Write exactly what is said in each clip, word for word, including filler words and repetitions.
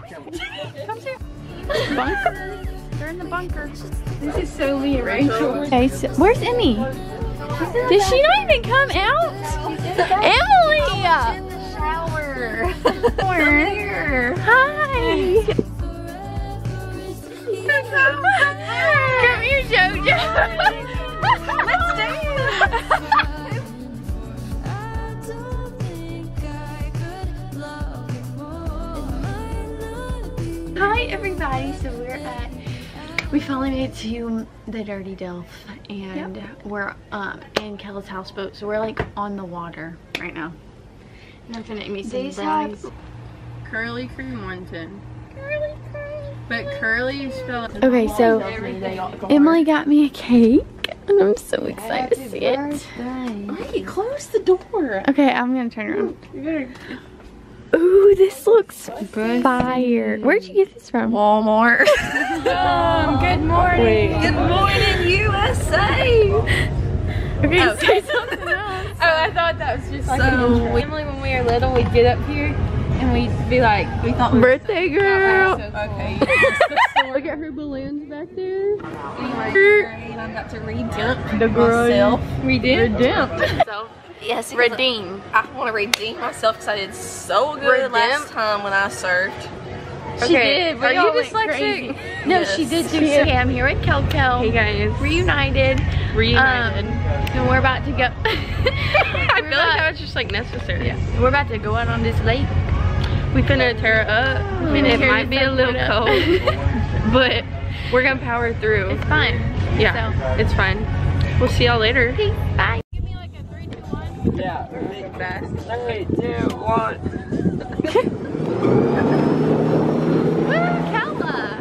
Come here. Bunker. They're in the bunker. This is so me and Rachel. Okay, so where's Emmy? Did she not even come out? Emily! In the shower. Come here. Hi. Come here, JoJo. Let's dance. Hi everybody, so we're at, we finally made it to the Dirty Delph, and yep. we're um, in Kelly's houseboat, so we're like on the water right now. And I'm gonna eat me some brownies. Curly cream one ten. Curly cream. But curly is spelled. Okay, so Emily got me a cake, and I'm so excited to see it. Wait, close the door. Okay, I'm gonna turn around. Ooh, this looks fire. Where'd you get this from? Walmart. um, good morning. Wait. Good morning, U S A. Okay, oh. say something else. Oh, I thought that was just like so, an Emily, when we were little, we'd get up here and we'd be like, we thought we birthday were girl. So okay. Look at her balloons back there. Anyway, and I'm about to redeem the myself. We did. Redeemed. So, yes, redeem. I, I want to redeem myself because I did so good Redeem. last time when I served. She okay. did. Are you dyslexic? No, Yes. she did do so. Okay, I'm here with Kel Kel. Hey guys. Reunited. Reunited. Um, and we're about to go. I feel like that was just like necessary. Yeah. We're about to go out on this lake. We finna tear it up. We finna it tear might this be a little up. cold, but we're gonna power through. It's fine. Yeah, So. it's fine. We'll see y'all later. Peace. Bye. Give me like a three, two, one. Yeah, big fast. Three, two, one. Woo, Kella.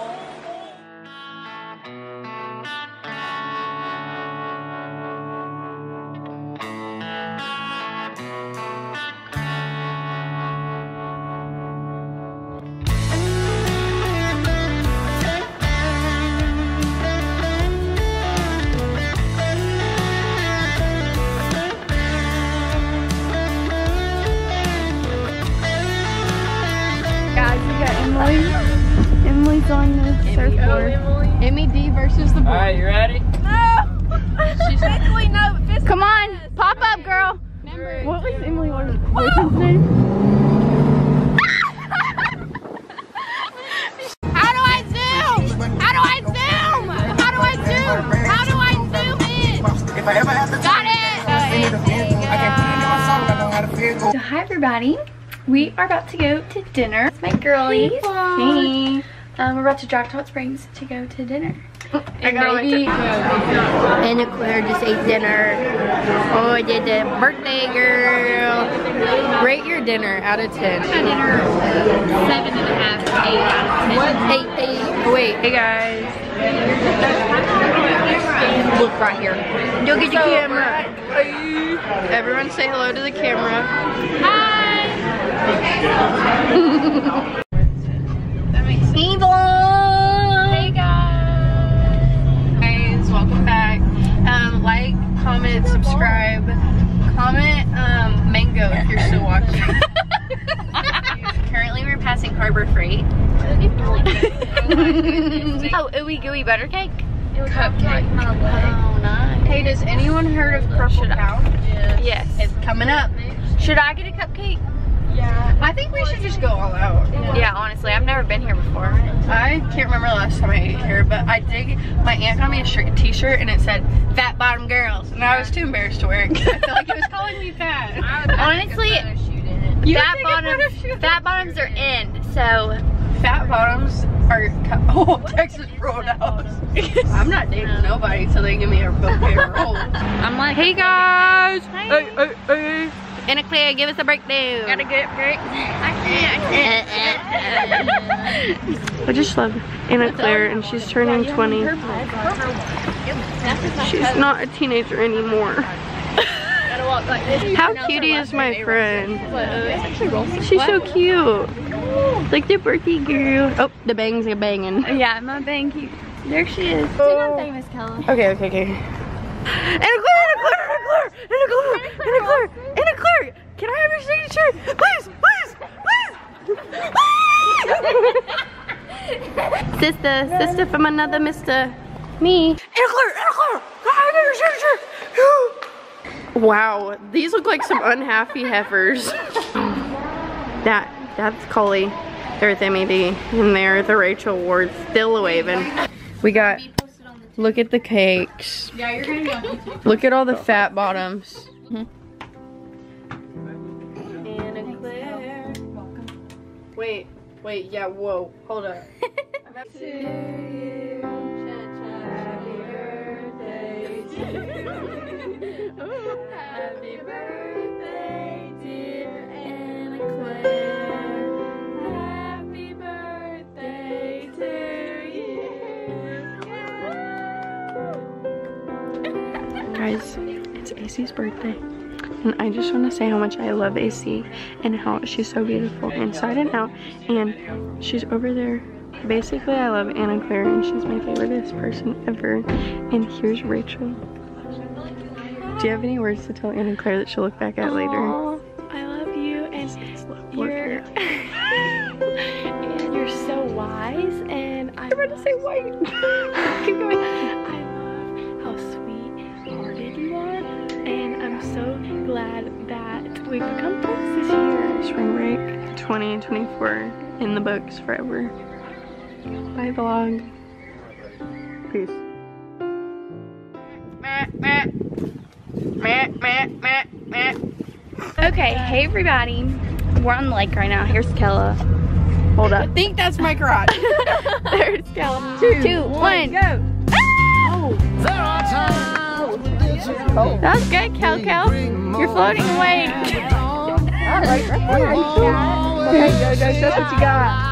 Guys, we got Emily. Emily's on the surfboard. Emmy D versus the board. Alright, you ready? She's Technically, no, but fist Come on, pop up, girl. Remember, What was Emily Larson's name? How do I zoom? How do I zoom? How do I zoom? How do I zoom in? If I ever have to Got it. I can put it in my song, I know how to feel. So hi everybody. We are about to go to dinner. It's my girlies. Hey. Um, we're about to drive to Hot Springs to go to dinner. I got maybe. And Claire just ate dinner. Oh, I did the birthday girl. Rate your dinner out of ten. My dinner, seven and a half, eight out of ten. What? Eight, eight. Oh, wait. Hey guys. Look right here. Look at the camera. Everyone say hello to the camera. Hi. That makes sense. Evil. Hey guys. Guys, welcome back. Um, like, comment, subscribe. Comment um, mango if you're still watching. Currently we're passing Harbor Freight. Oh, ooey gooey butter cake? Cupcake. Oh, nice. Hey, does anyone heard of Purple Cow? Yes. It's coming up. Should I get a cupcake? Yeah. I think we should just go all out. Yeah, honestly, I've never been here before. I can't remember the last time I ate here, but I did. My aunt got me a shirt, t-shirt, and it said "Fat Bottom Girls," and I was too embarrassed to wear it. 'Cause I felt like it was calling me fat. Honestly, You fat would take a bottoms, photo shoot. fat bottoms are in, so Fat bottoms are oh Texas Roadhouse. I'm not dating nobody until they give me a bouquet of rolls. I'm like, hey guys. Hi. Hey, hey, hey. Anna Claire, give us a breakdown. Gotta get break. I can't. I just love Anna Claire, and she's turning twenty. She's not a teenager anymore. How cutie is my friend? She's so cute. Like the birthday girl. Oh, the bangs are banging. Yeah, my banky. There she is. She's not famous, Kella. Okay, okay, okay. Anna Claire, Anna Claire, Anna Claire, Anna Claire, Anna Claire, Anna Claire. Can I have your signature? Please, please, please. Sister, sister from another mister. Me. Wow, these look like some unhappy heifers. That, that's Coley. There's Emmy D. And there, the Rachel Ward, still waving. We got, look at the cakes. Yeah, you're gonna be on YouTube. Look at all the fat bottoms. Wait, wait, yeah, whoa, hold up. To you, happy birthday to you. Happy birthday, dear Anna Claire. Happy birthday to you. Guys, it's A C's birthday. And I just want to say how much I love A C and how she's so beautiful inside and out. And she's over there. Basically, I love Anna Claire and she's my favoriteest person ever. And here's Rachel. Do you have any words to tell Anna Claire that she'll look back at later? Aww, I love you, and you're, and you're so wise, and I I'm about to say white. Keep going. I love how sweet-hearted you are, and I'm so glad that we've become friends this year. Spring break twenty twenty-four in the books forever. Bye vlog. Peace. Okay, hey everybody. We're on the lake right now. Here's Kella. Hold up. I think that's my garage. There's Kella. Two, Two one, go. Oh. That was good, Kel Kel. You're floating away. Alright, okay, go, go, that's what you got.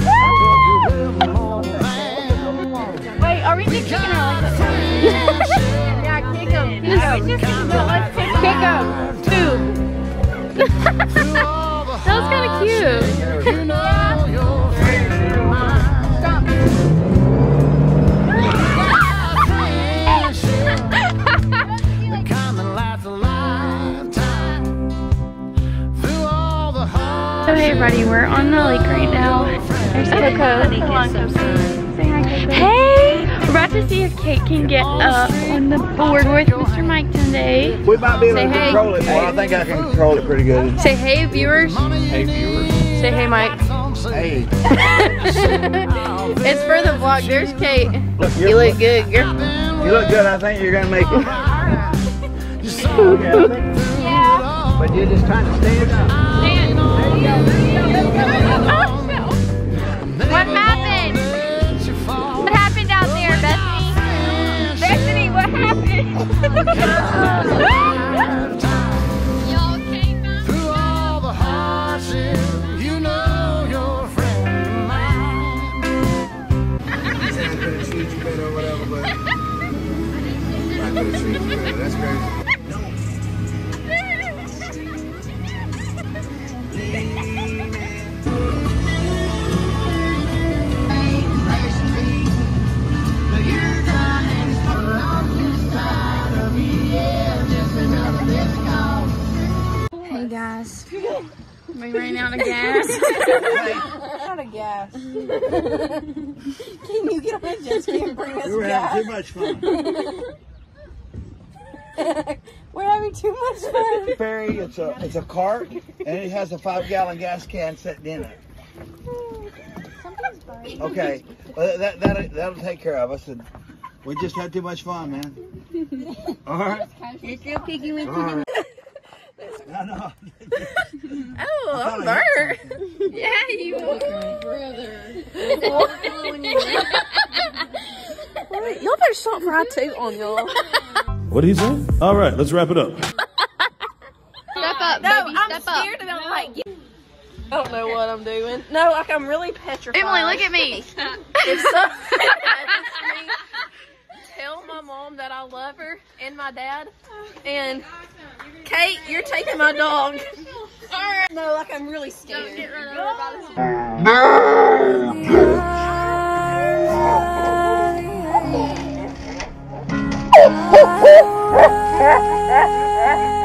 Wait, are we just kicking her like this? Yeah, kick him. No, just kick him. Two. That was kind of cute. So hey everybody, we're on the lake right now. There's Coco. Come on, Coco. Say hi, Coco. Hey! We're about to see if Kate can get up on the board with Mister Mike today. We might be able Say to hey. control it. Well, I think I can control it pretty good. Say hey, viewers. Hey, viewers. Say hey, Mike. Hey. It's for the vlog. There's Kate. Look, You look good, girl. You look good. I think you're going to make it. Yeah. But you're just trying to stand up. What happened? What happened out there, Bethany? Bethany, what happened? Y'all came out. Through all the hardship, you know you're a friend of mine. I said I couldn't see you better or whatever, but I couldn't see you better. That's crazy. Hey guys, we ran out of gas. Out of gas. Can you get on a jet ski and bring us We were gas? having too much fun. We're having too much fun. Ferry, it's a, it's a cart, and it has a five gallon gas can sitting in it. Okay, well, that, that, that'll take care of us. And we just had too much fun, man. All right. You're still picking with All right. No, no. Oh, I'm I burnt. Yeah, you are. Brother. Y'all better stop for I toot on y'all. What did he say? All right, let's wrap it up. Step up, No, baby, I'm step scared up. and I'm like, I don't know what I'm doing. No, like I'm really petrified. Emily, look at me. If something happens to me, tell my mom that I love her and my dad. And Kate, you're taking my dog. Alright. No, like I'm really scared. Get run over by this.